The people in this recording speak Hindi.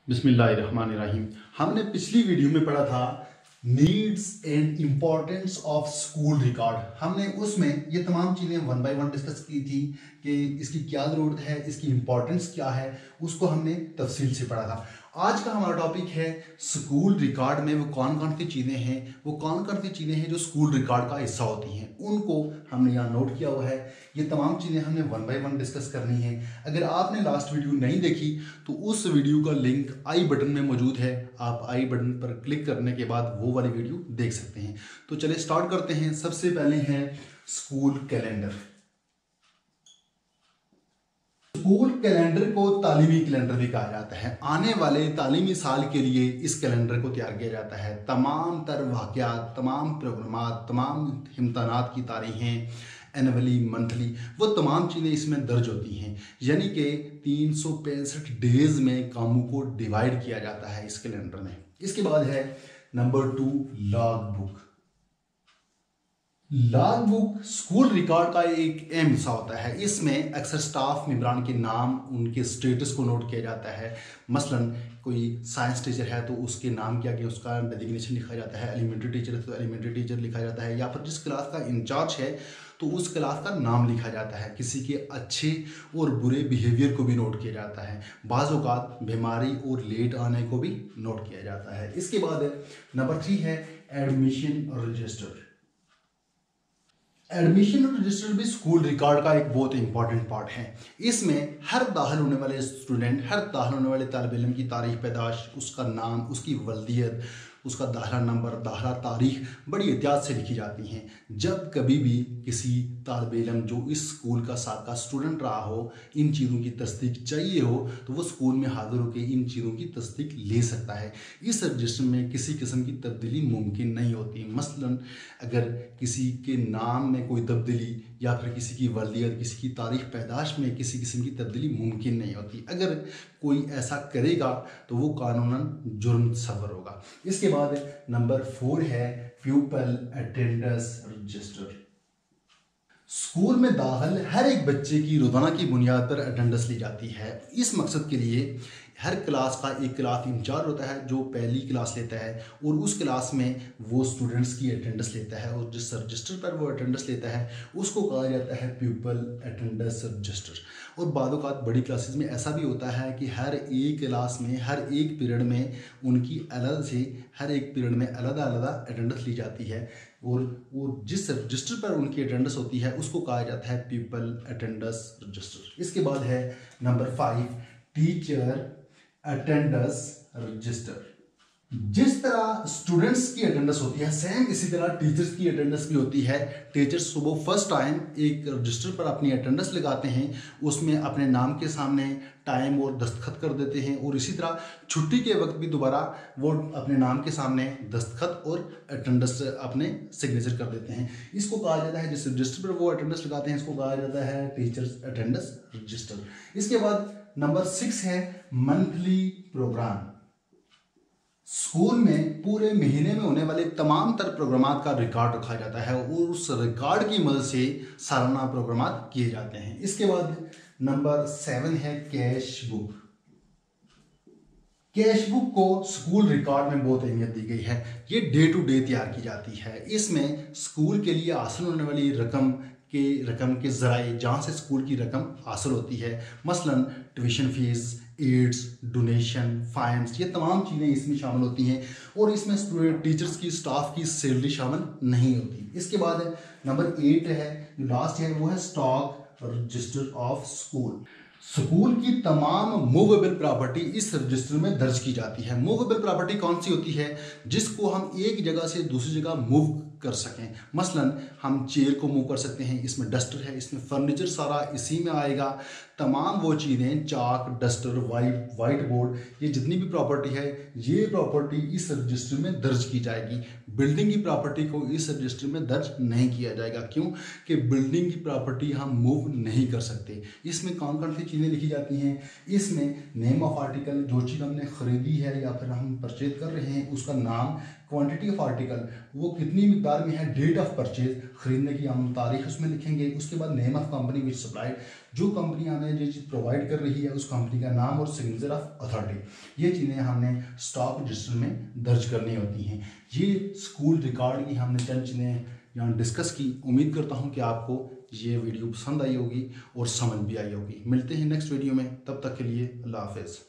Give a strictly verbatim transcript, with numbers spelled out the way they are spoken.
बिस्मिल्लाहिर्रहमानिर्रहीम। हमने पिछली वीडियो में पढ़ा था needs and importance of school record. हमने उसमें ये तमाम चीज़ें वन बाय वन डिस्कस की थी कि इसकी क्या ज़रूरत है, इसकी इम्पोर्टेंस क्या है, उसको हमने तफसील से पढ़ा था। आज का हमारा टॉपिक है स्कूल रिकॉर्ड में वो कौन कौन सी चीज़ें हैं, वो कौन कौन सी चीज़ें हैं जो स्कूल रिकॉर्ड का हिस्सा होती हैं, उनको हमने यहाँ नोट किया हुआ है। ये तमाम चीज़ें हमने वन बाय वन डिस्कस करनी है। अगर आपने लास्ट वीडियो नहीं देखी तो उस वीडियो का लिंक आई बटन में मौजूद है, आप आई बटन पर क्लिक करने के बाद वो वाली वीडियो देख सकते हैं। तो चलिए स्टार्ट करते हैं। सबसे पहले है स्कूल कैलेंडर। स्कूल कैलेंडर को तालीमी कैलेंडर भी कहा जाता है। आने वाले तालीमी साल के लिए इस कैलेंडर को तैयार किया जाता है। तमाम तर वाक़यात, तमाम प्रोग्रामात, तमाम इम्तहानात की तारीखें, एनुअली, मंथली, वो तमाम चीज़ें इसमें दर्ज होती हैं। यानी कि तीन सौ पैंसठ डेज में कामों को डिवाइड किया जाता है इस कैलेंडर में। इसके बाद है number two log book. Log book school record का एक अहम हिस्सा होता है। इसमें अक्सर स्टाफ मेंबरान के नाम, उनके स्टेटस को नोट किया जाता है। मसलन कोई साइंस टीचर है तो उसके नाम क्या कि उसका डेजिग्नेशन लिखा जाता है। एलिमेंट्री टीचर है तो एलिमेंट्री टीचर लिखा जाता है, या फिर जिस क्लास का इंचार्ज है तो उस क्लास का नाम लिखा जाता है। किसी के अच्छे और बुरे बिहेवियर को भी नोट किया जाता है। बाज़ औक़ात बीमारी और लेट आने को भी नोट किया जाता है। इसके बाद नंबर थ्री है एडमिशन रजिस्टर। एडमिशन रजिस्टर भी स्कूल रिकॉर्ड का एक बहुत इंपॉर्टेंट पार्ट है। इसमें हर दाखिल होने वाले स्टूडेंट, हर दाखिल होने वाले तालिब इल्म की तारीख पैदाश, उसका नाम, उसकी वल्दियत, उसका दाखिला नंबर, दाखिला तारीख बड़ी एहतियात से लिखी जाती हैं। जब कभी भी किसी तालिब इल्म जो इस स्कूल का साका स्टूडेंट रहा हो, इन चीज़ों की तस्दीक चाहिए हो तो वो स्कूल में हाजिर होकर इन चीज़ों की तस्दीक ले सकता है। इस रजिस्टर में किसी किस्म की तब्दीली मुमकिन नहीं होती। मसलन अगर किसी के नाम में कोई तब्दीली या फिर किसी की वल्दियत, किसी की तारीख पैदाश में किसी किस्म की तब्दीली मुमकिन नहीं होती। अगर कोई ऐसा करेगा तो वो कानूनन जुर्म सबर होगा। इसके बाद नंबर फोर है प्यूपल अटेंडेंस रजिस्टर। स्कूल में दाखिल हर एक बच्चे की रोज़ाना की बुनियाद पर अटेंडेंस ली जाती है। इस मकसद के लिए हर क्लास का एक क्लास इंचार्ज होता है जो पहली क्लास लेता है और उस क्लास में वो स्टूडेंट्स की अटेंडेंस लेता है, और जिस रजिस्टर पर वो अटेंडेंस लेता है उसको कहा जाता है प्यूपल अटेंडेंस रजिस्टर। और बाद औक़ात बड़ी क्लासेस में ऐसा भी होता है कि हर एक क्लास में, हर एक पीरियड में उनकी अलग से हर एक पीरियड में अलग अलग अटेंडेंस ली जाती है, और वो जिस रजिस्टर पर उनकी अटेंडेंस होती है उसको कहा जाता है पीपल अटेंडेंस रजिस्टर। इसके बाद है number five teacher attendance register. जिस तरह स्टूडेंट्स की अटेंडेंस होती है, सेम इसी तरह टीचर्स की अटेंडेंस भी होती है। टीचर्स सुबह फर्स्ट टाइम एक रजिस्टर पर अपनी अटेंडेंस लगाते हैं, उसमें अपने नाम के सामने टाइम और दस्तखत कर देते हैं, और इसी तरह छुट्टी के वक्त भी दोबारा वो अपने नाम के सामने दस्तखत और अटेंडेंस अपने सिग्नेचर कर देते हैं। इसको कहा जाता है, जिस रजिस्टर पर वो अटेंडेंस लगाते हैं इसको कहा जाता है टीचर्स अटेंडेंस रजिस्टर। इसके बाद नंबर सिक्स है मंथली प्रोग्राम। स्कूल में पूरे महीने में होने वाले तमाम तर प्रोग्रामात का रिकॉर्ड रखा जाता है और उस रिकॉर्ड की मदद से सालाना प्रोग्रामात किए जाते हैं। इसके बाद नंबर सेवन है कैश बुक। कैश बुक को स्कूल रिकॉर्ड में बहुत अहमियत दी गई है। ये डे टू डे तैयार की जाती है। इसमें स्कूल के लिए हासिल होने वाली रकम के रकम के ज़राए, जहाँ से स्कूल की रकम हासिल होती है, मसलन tuition fees, aids, donation, fines, ये तमाम चीज़ें इसमें शामिल होती हैं, और इसमें स्टूडेंट, टीचर्स की, स्टाफ की सैलरी शामिल नहीं होती। इसके बाद नंबर एट है, जो लास्ट है, वो है stock register of school. School की तमाम मूवेबल प्रॉपर्टी इस रजिस्टर में दर्ज की जाती है। मूवेबल प्रॉपर्टी कौन सी होती है? जिसको हम एक जगह से दूसरी जगह मूव कर सकें। मसलन हम चेयर को मूव कर सकते हैं, इसमें डस्टर है, इसमें फर्नीचर सारा इसी में आएगा। तमाम वो चीज़ें, chalk, duster, white white board, ये जितनी भी प्रॉपर्टी है, ये प्रॉपर्टी इस रजिस्टर में दर्ज की जाएगी। बिल्डिंग की प्रॉपर्टी को इस रजिस्टर में दर्ज नहीं किया जाएगा। क्यों? कि बिल्डिंग की प्रॉपर्टी हम मूव नहीं कर सकते। इसमें कौन कौन सी चीज़ें लिखी जाती हैं? इसमें नेम ऑफ आर्टिकल, जो चीज़ हमने ख़रीदी है या फिर हम परचेज कर रहे हैं उसका नाम, क्वांटिटी ऑफ आर्टिकल वो कितनी मिकदार में है, डेट ऑफ परचेज खरीदने की हम तारीख उसमें लिखेंगे, उसके बाद name of company which supplied, जो कंपनी हमें जो चीज़ प्रोवाइड कर रही है उस कंपनी का नाम और सिग्नेचर ऑफ अथॉरिटी, ये चीज़ें हमने स्टॉक रजिस्टर में दर्ज करनी होती हैं। ये स्कूल रिकॉर्ड की हमने चंद चीज़ें यहाँ डिस्कस की। उम्मीद करता हूँ कि आपको ये वीडियो पसंद आई होगी और समझ भी आई होगी। मिलते हैं नेक्स्ट वीडियो में, तब तक के लिए अल्लाह हाफ़िज़।